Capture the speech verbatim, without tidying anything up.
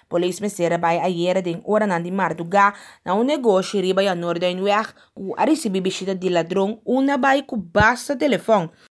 Polícia mesera vai ayer den hora na de marduga na um negócio riba ya Noorduinweg, o a receber visita de ladrão, uma vai com basta telefone.